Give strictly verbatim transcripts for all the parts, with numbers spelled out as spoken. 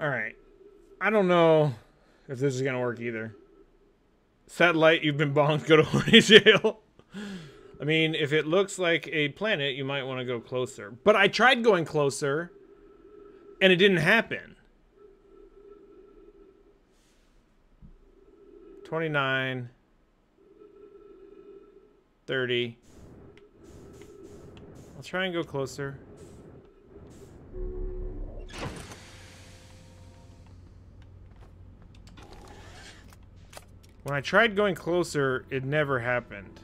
Alright. I don't know if this is gonna work either. Satellite, you've been bonked, go to horny jail. I mean, if it looks like a planet, you might want to go closer. But I tried going closer, and it didn't happen. twenty-nine. thirty. I'll try and go closer. When I tried going closer, it never happened.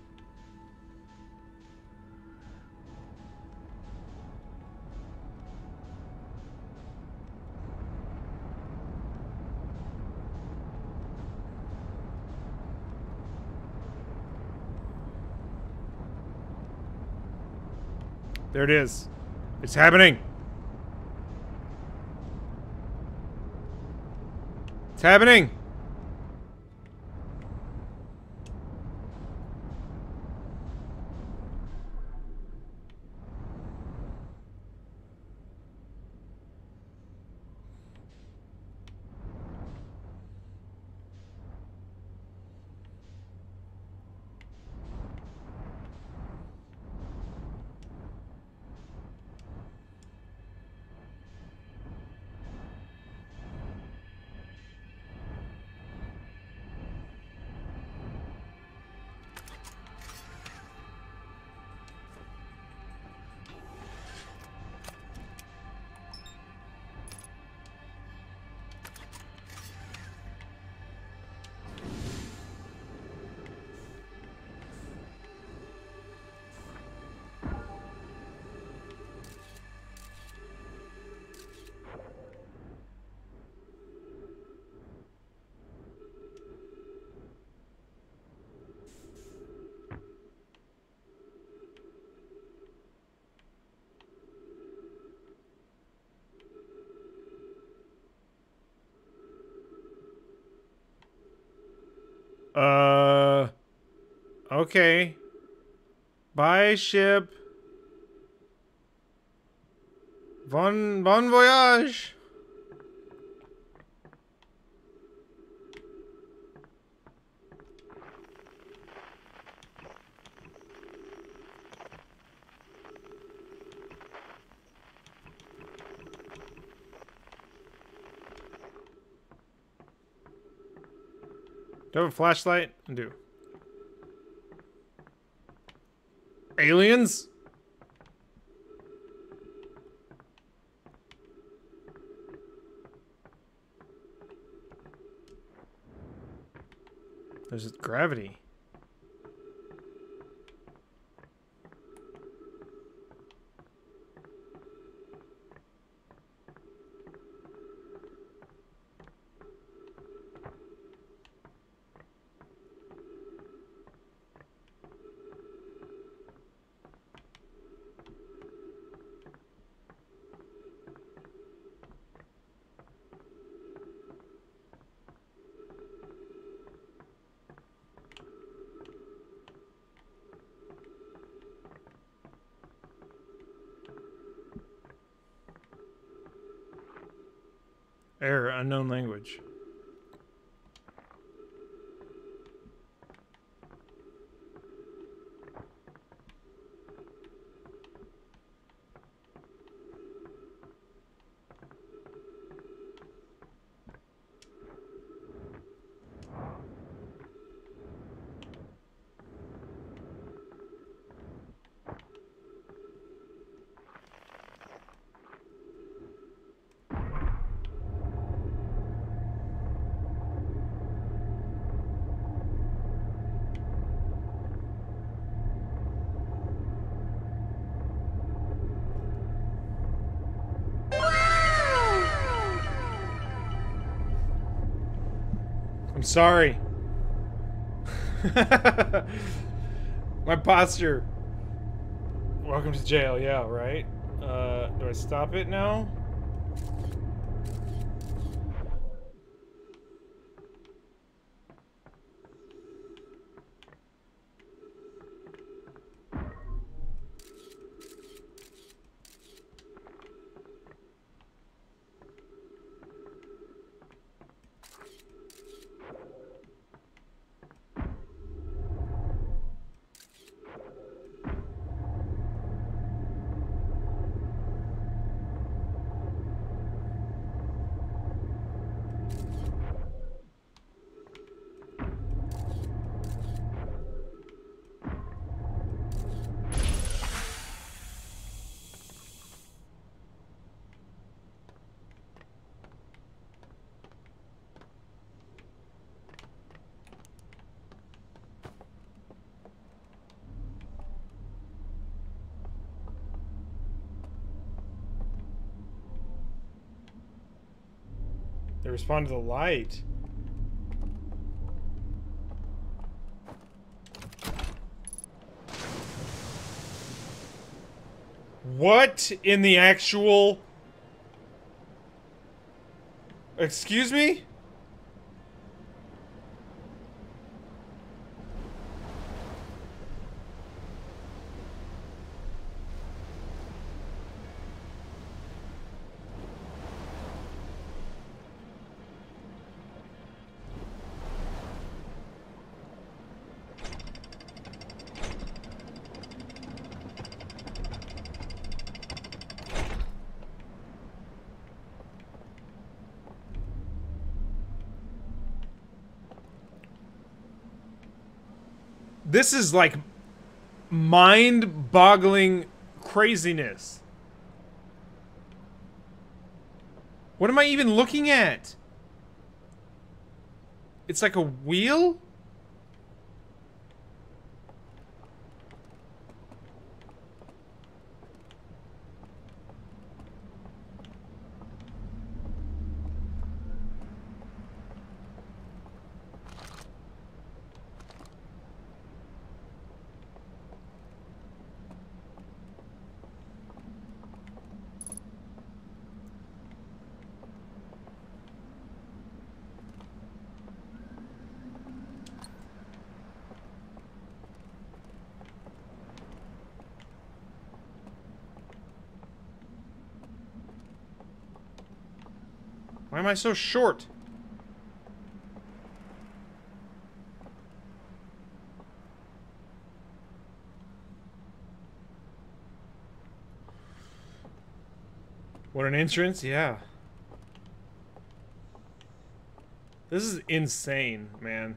There it is. It's happening. It's happening. Uh, okay. Bye, ship. Bon, bon voyage. Do I have a flashlight? I do. Aliens? There's gravity. Error, unknown language. I'm sorry. My posture. Welcome to jail, yeah, right? Uh, do I stop it now? They respond to the light. What in the actual... Excuse me? This is like mind-boggling craziness. What am I even looking at? It's like a wheel? Why am I so short? What an entrance, yeah. This is insane, man.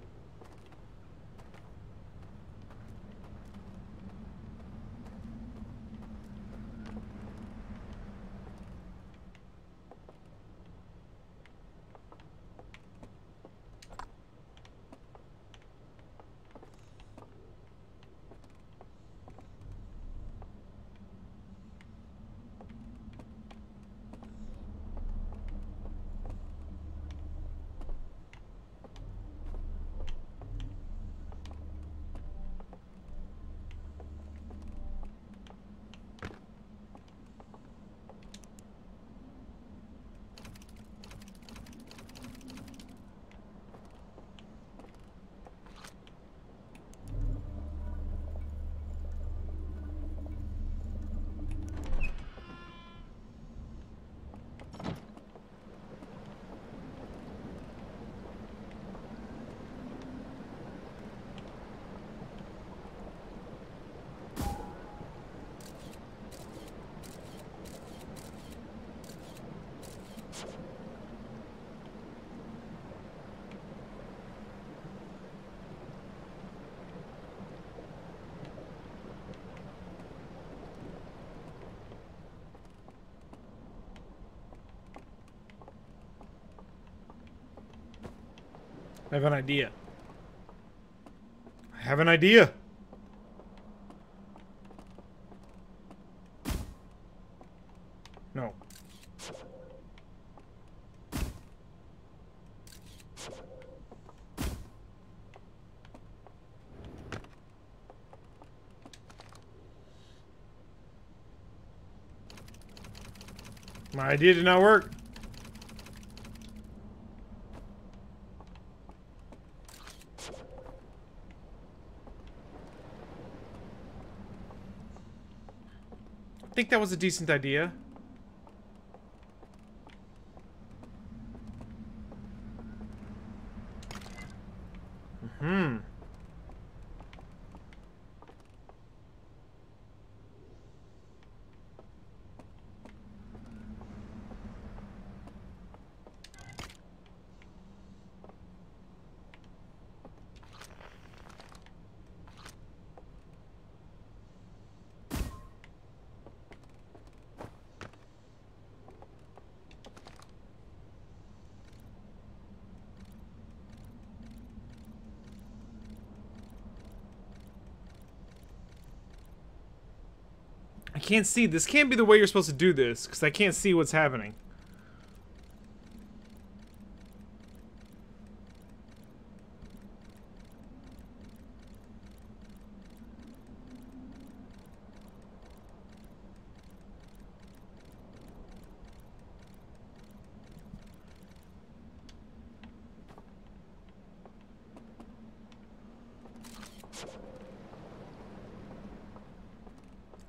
I have an idea. I have an idea. No. My idea did not work. I think that was a decent idea. Hmm. I can't see. This can't be the way you're supposed to do this, because I can't see what's happening.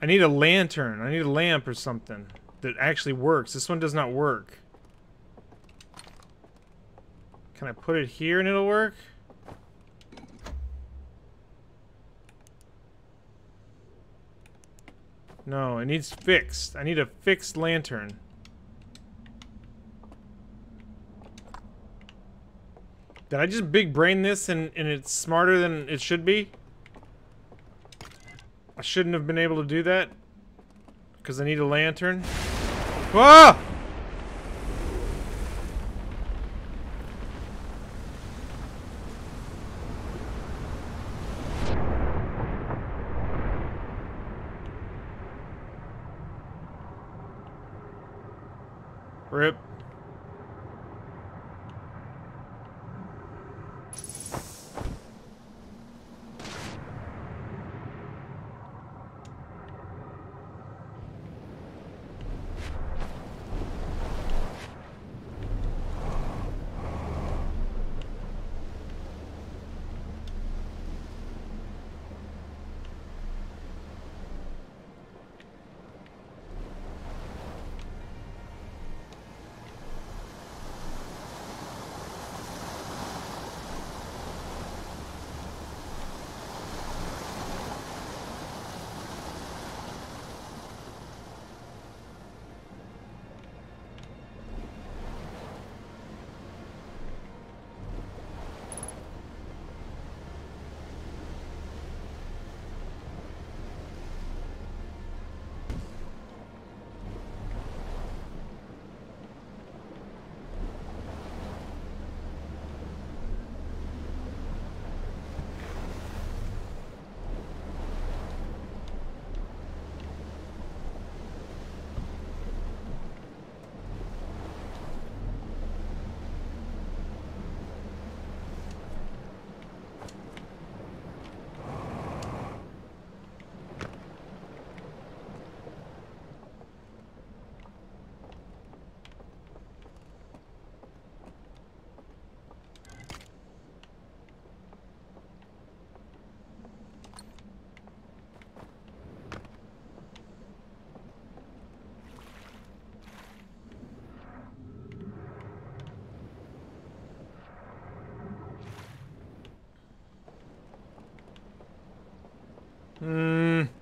I need a lantern. I need a lamp or something that actually works. This one does not work. Can I put it here and it'll work? No, it needs fixed. I need a fixed lantern. Did I just big brain this and, and it's smarter than it should be? I shouldn't have been able to do that. Because I need a lantern. Whoa! Rip. Hmm.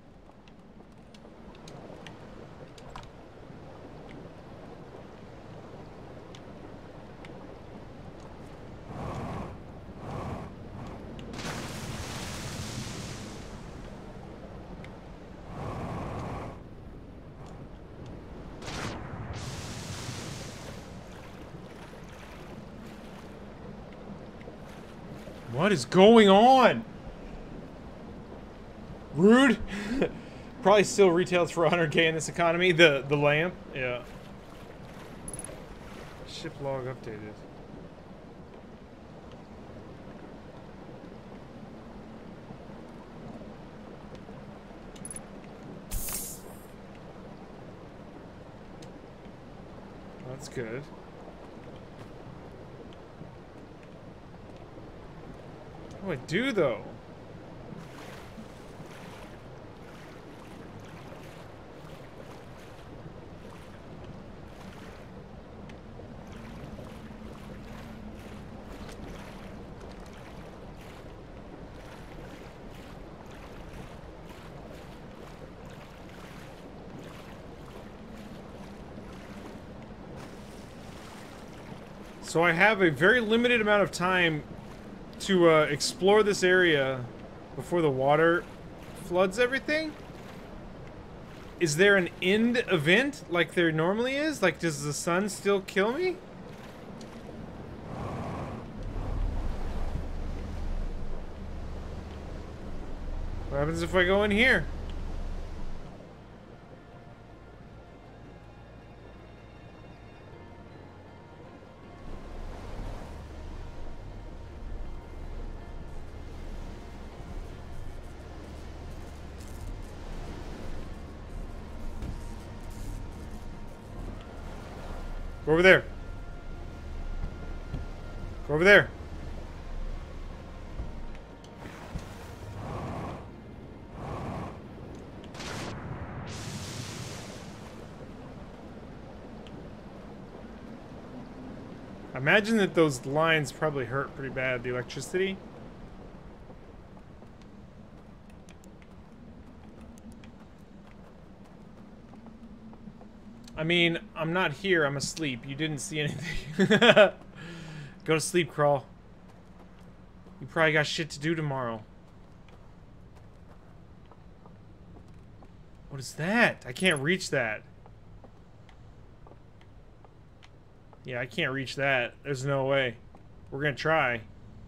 What is going on? Rude. Probably still retails for one hundred K in this economy. The the lamp. Yeah. Ship log updated. That's good. What do I do though? So I have a very limited amount of time to uh, explore this area before the water floods everything. Is there an end event like there normally is? Like, does the sun still kill me? What happens if I go in here? Go over there. Go over there. I imagine that those lines probably hurt pretty bad, the electricity. I mean, I'm not here, I'm asleep. You didn't see anything. Go to sleep, Crawl. You probably got shit to do tomorrow. What is that? I can't reach that. Yeah, I can't reach that. There's no way. We're gonna try.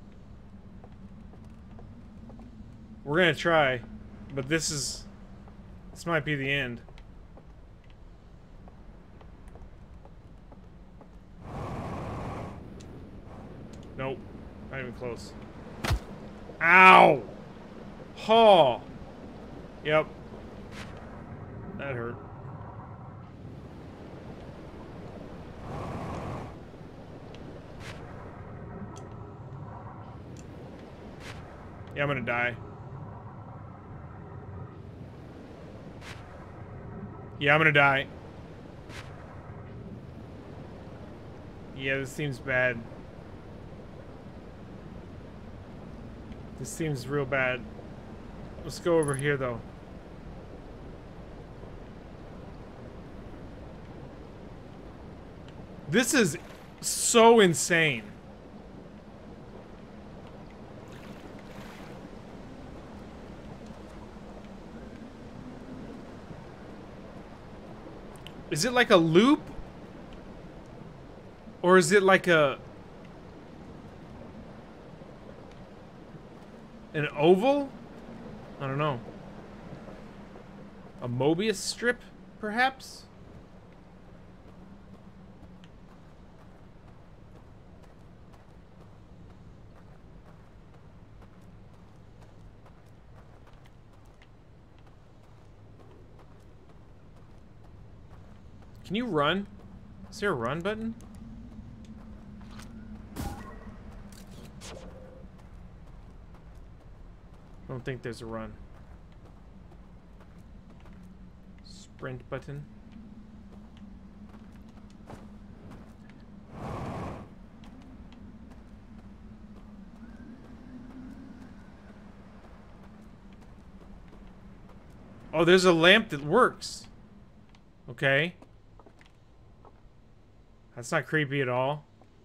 We're gonna try. But this is... This might be the end. Nope. Not even close. Ow! Haw! Yep. That hurt. Yeah, I'm gonna die. Yeah, I'm gonna die. Yeah, this seems bad. This seems real bad. Let's go over here, though. This is so insane. Is it like a loop? Or is it like a... an oval? I don't know. A Mobius strip, perhaps? Can you run? Is there a run button? I don't think there's a run. Sprint button. Oh, there's a lamp that works. Okay. That's not creepy at all.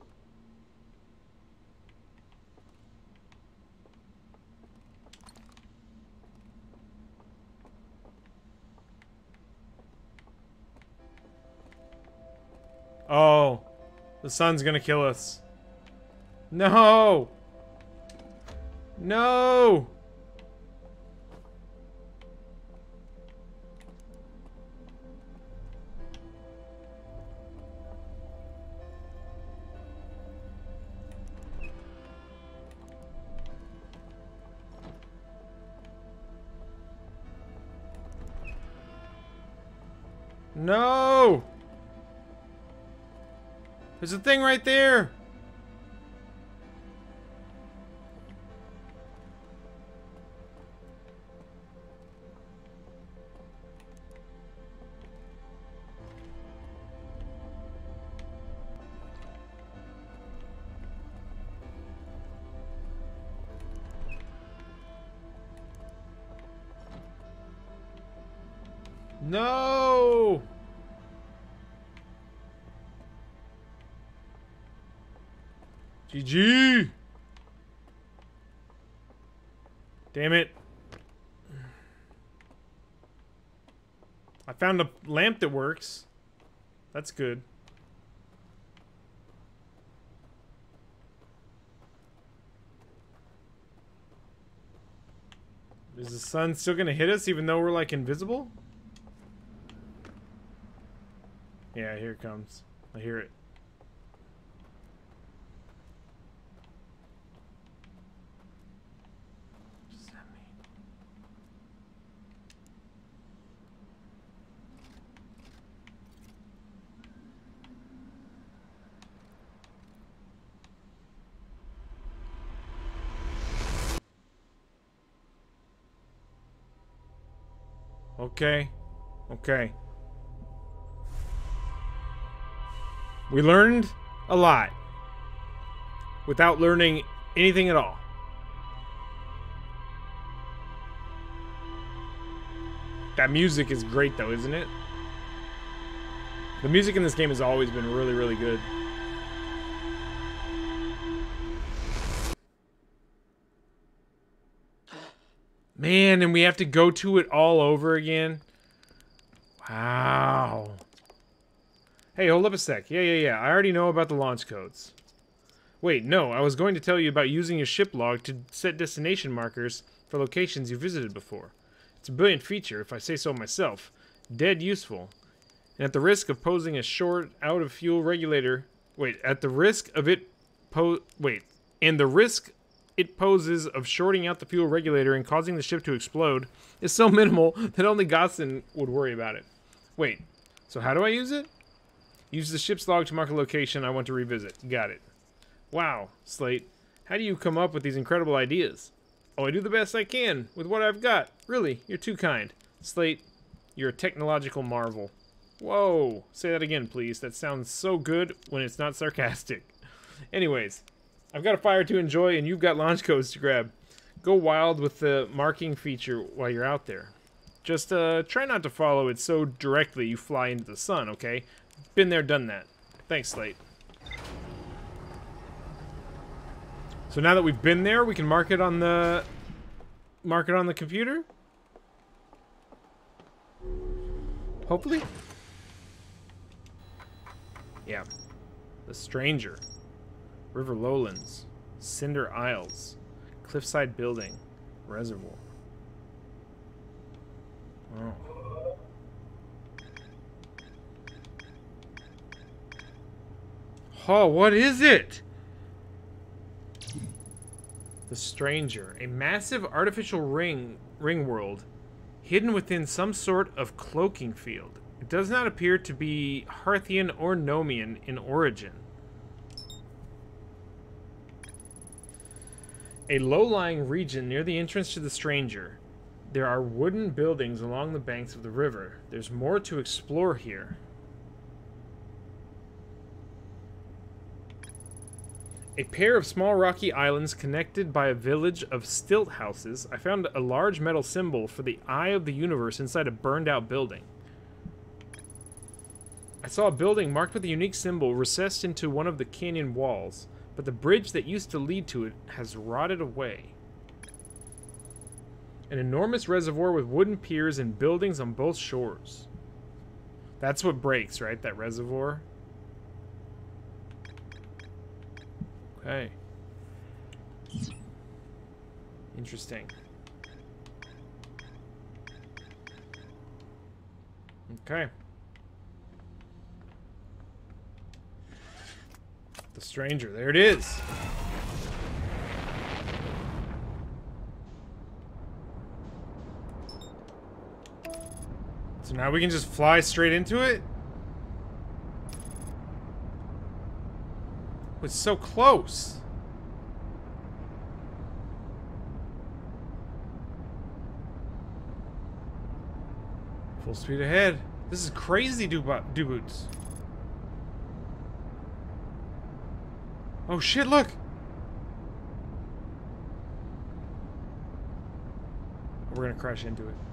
Oh, the sun's gonna kill us. No! No! No! There's a thing right there! No! G G! Damn it. I found a lamp that works. That's good. Is the sun still gonna hit us even though we're like invisible? Yeah, here it comes. I hear it. What does that mean? Okay. Okay. We learned a lot. without learning anything at all. That music is great though, isn't it? The music in this game has always been really, really good. Man, and we have to go to it all over again? Wow. Hey, hold up a sec. Yeah, yeah, yeah. I already know about the launch codes. Wait, no. I was going to tell you about using your ship log to set destination markers for locations you visited before. It's a brilliant feature, if I say so myself. Dead useful. And at the risk of posing a short out-of-fuel regulator... Wait, at the risk of it po... Wait. And the risk it poses of shorting out the fuel regulator and causing the ship to explode is so minimal that only Gossin would worry about it. Wait, so how do I use it? Use the ship's log to mark a location I want to revisit. Got it. Wow, Slate. How do you come up with these incredible ideas? Oh, I do the best I can with what I've got. Really, you're too kind. Slate, you're a technological marvel. Whoa, say that again, please. That sounds so good when it's not sarcastic. Anyways, I've got a fire to enjoy and you've got launch codes to grab. Go wild with the marking feature while you're out there. Just uh, try not to follow it so directly you fly into the sun, okay? Been there, done that. Thanks, Slate. So now that we've been there, we can mark it on the mark it on the computer. Hopefully. Yeah. The Stranger. River Lowlands. Cinder Isles. Cliffside Building. Reservoir. Oh. Oh, what is it? The Stranger, a massive artificial ring ring world hidden within some sort of cloaking field. It does not appear to be Hearthian or Nomian in origin. A low-lying region near the entrance to the Stranger. There are wooden buildings along the banks of the river. There's more to explore here. A pair of small rocky islands connected by a village of stilt houses. I found a large metal symbol for the Eye of the Universe inside a burned-out building. I saw a building marked with a unique symbol recessed into one of the canyon walls, but the bridge that used to lead to it has rotted away. An enormous reservoir with wooden piers and buildings on both shores. That's what breaks, right? That reservoir? Okay. Interesting. Okay. The Stranger. There it is. So now we can just fly straight into it? It's so close. Full speed ahead. This is crazy, do-boots. Oh shit, look! We're gonna crash into it.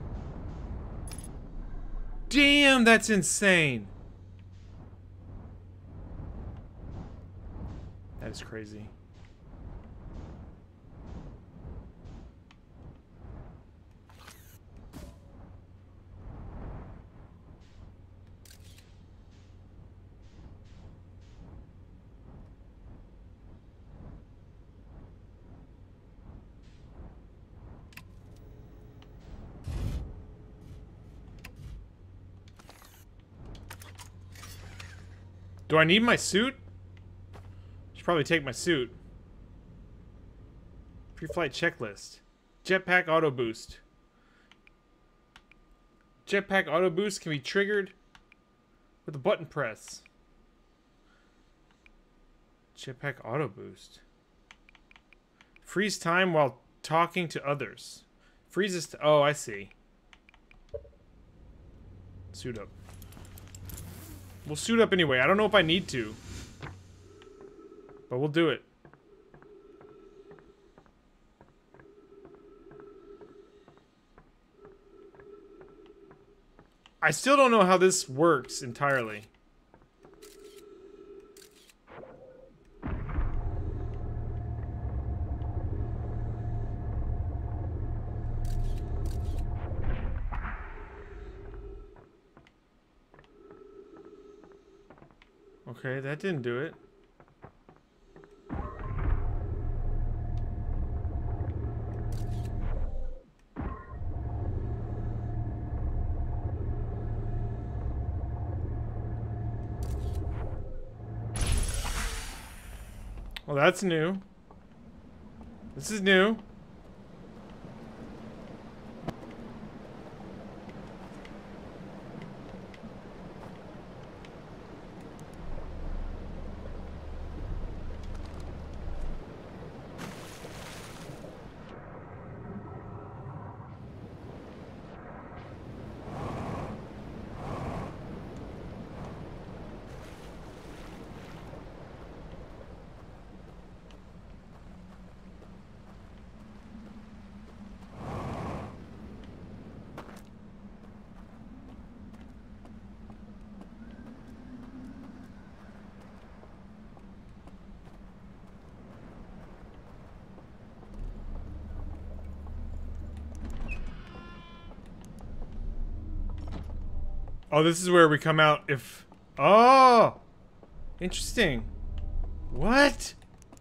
Damn, that's insane! That is crazy. Do I need my suit? Should probably take my suit. Pre-flight checklist. Jetpack auto boost. Jetpack auto boost can be triggered with a button press. Jetpack auto boost. Freeze time while talking to others. Freezes to... Oh, I see. Suit up. We'll suit up anyway. I don't know if I need to. But we'll do it. I still don't know how this works entirely. Okay, that didn't do it. Well, that's new. This is new. Oh, this is where we come out if... Oh! Interesting. What?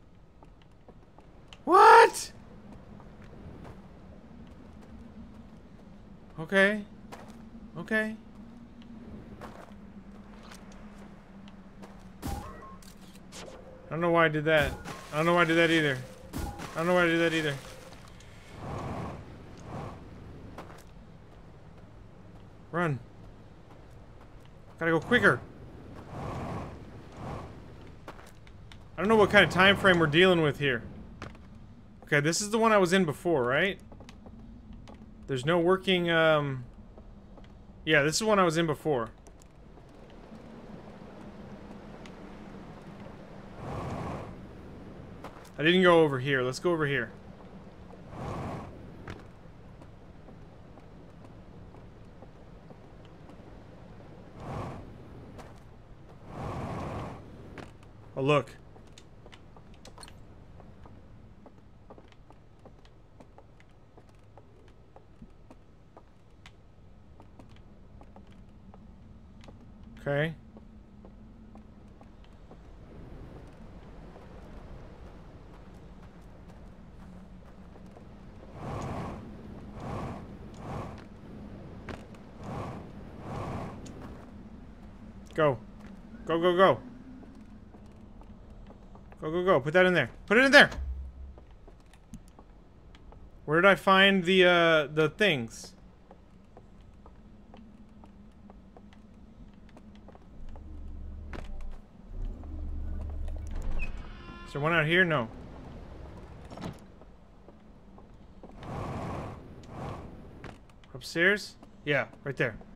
What? Okay. Okay. I don't know why I did that. I don't know why I did that either. I don't know why I did that either. Run. Gotta go quicker. I don't know what kind of time frame we're dealing with here. Okay, this is the one I was in before, right? There's no working, um... yeah, this is the one I was in before. I didn't go over here. Let's go over here. Oh, look. Okay. Go. Go, go, go. Go, go, go. Put that in there. Put it in there! Where did I find the, uh, the things? Is there one out here? No. Upstairs? Yeah, right there.